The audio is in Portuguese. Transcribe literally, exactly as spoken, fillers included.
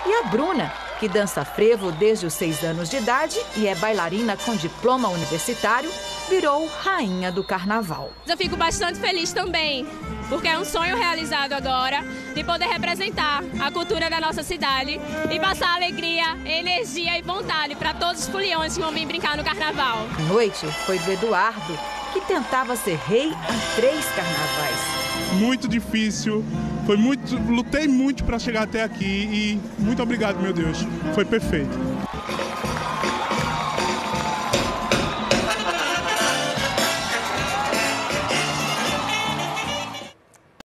E a Bruna, que dança frevo desde os seis anos de idade e é bailarina com diploma universitário, virou rainha do carnaval. Eu fico bastante feliz também, porque é um sonho realizado agora de poder representar a cultura da nossa cidade e passar alegria, energia e vontade para todos os foliões que vão vir brincar no carnaval. A noite foi do Eduardo, que tentava ser rei há três carnavais. Muito difícil, foi muito, lutei muito para chegar até aqui e muito obrigado, meu Deus, foi perfeito.